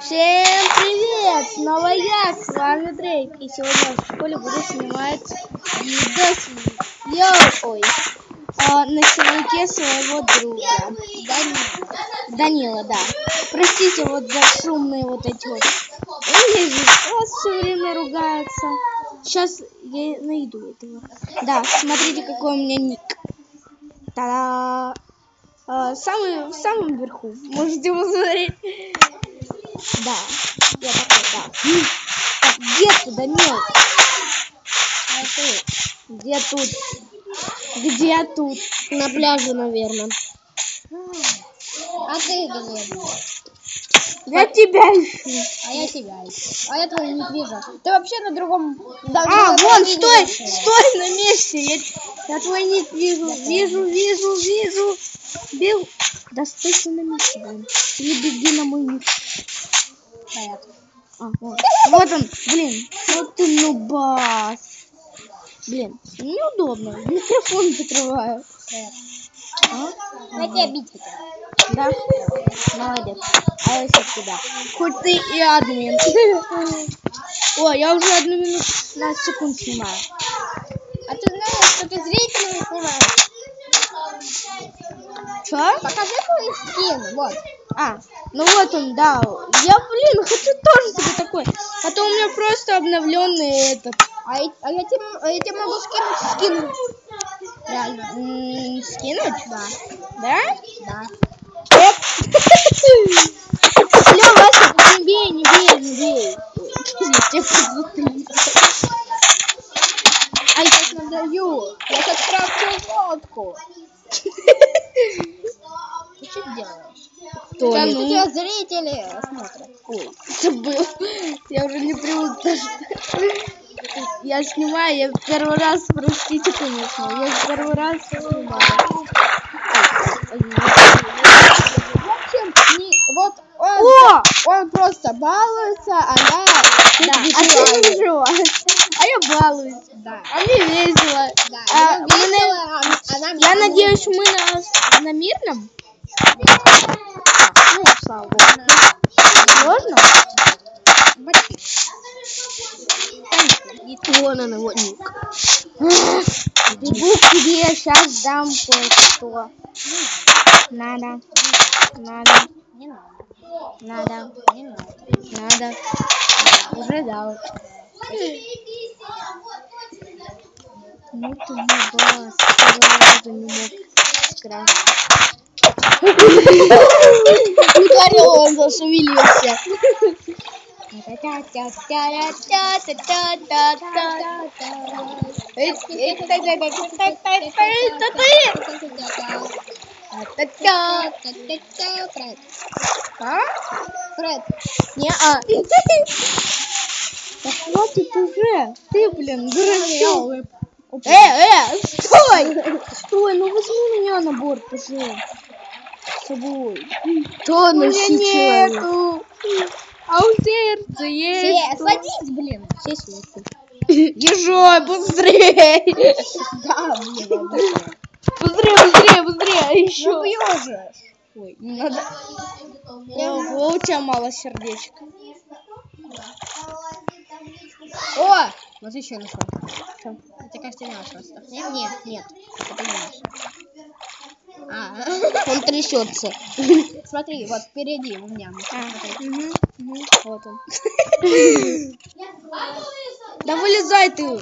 Всем привет! Снова я, с вами Дрейк. И сегодня в школе буду снимать видос на снимке своего друга Данила, да. Простите вот за шумные вот эти вот. Он здесь все время ругается. Сейчас я найду этого. Да, смотрите, какой у меня ник. Та-да! В самом верху. Можете посмотреть. Да, я такой, да. Так, где ты, Данил? Где тут? Где тут? На пляже, наверное. А ты где? Я тебя ищу. А я тебя ищу. А я твою не вижу. Ты вообще на другом... Вон, стой на месте. Я твой ник вижу. Вижу. Бил. Да стой на месте, блин. Или беги на мой ник. Вот он, блин. Вот ты нубас. Блин, неудобно. Микрофон закрываю. Я тебя бить хотел. Да? Молодец. А я сейчас тебя. Хоть ты и админ. О, я уже 1 минуту 16 секунд снимаю. А ты знаешь, что ты зрителей снимаешь? Что? Покажи свой скин, вот. Ну вот он, да. Я, блин, хочу тоже себе такой. А то у меня просто обновленный этот. А я тебе могу скинуть. Реально. Скинуть? Да. Да? Да. Алло, Вася, не бей. А я сейчас надаю. Я сейчас крафтил лодку. Ты что делаешь? Да, у тебя зрители смотрят. Ой, забыл. Я уже не привык даже. Я снимаю, я первый раз, простите, конечно. Я первый раз снимаю. Вот он просто балуется, а я переживаю. А я балуюсь. Да. А мне весело. Да. Я надеюсь, мы на мирном. Ну, слава богу. Сложно? Вон он его ник. Бегу к тебе, сейчас дам кое-что. Надо. Не Надо. Не надо. Надо. Уже дал. Ну ты не бас. Разу не мог скрасить. Ударил, он зашевелился. Фред. Не-а. Да хватит уже. Ты, блин, дурачок. Стой, ну возьми меня на борт уже. С собой. Что носить нету. А у сердца есть. Садись, блин. Все сверху. Езжай, быстрее. Да, блин. Быстрее. Еще. Ну бьешь. Ой, не надо. У тебя мало сердечек. О! Вот еще нашел. Это, кажется, наш просто. Нет. Это не наш. Он трясется. Смотри, вот впереди у меня. Вот он. Да вылезай ты.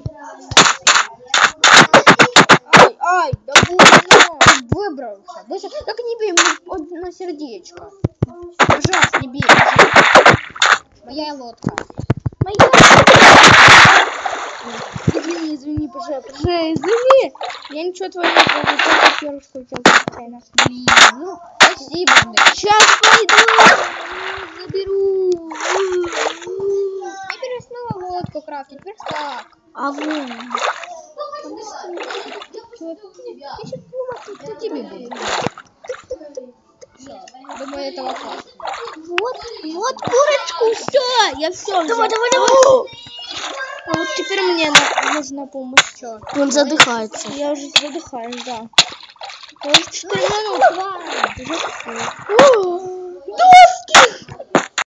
Ай, да больно. Выбрался. Быстро. Так не бей мне на сердечко. Пожалуйста, не бей. Моя лодка. Извини, пожалуйста. Извини. Я ничего твоего не трогаю, только перышко у тебя случайно. Блин, ну, спасибо. Сейчас пойду. Заберу. Я переснула лодку крафтить. Теперь как? А вон. Что тебе будет? Думаю, этого хватит. Вот курочку, все. Я все. Давай. А вот теперь мне нужна помощь. Что? Он задыхается. Я уже задыхаюсь, да. Я уже 4 минуты. Доски!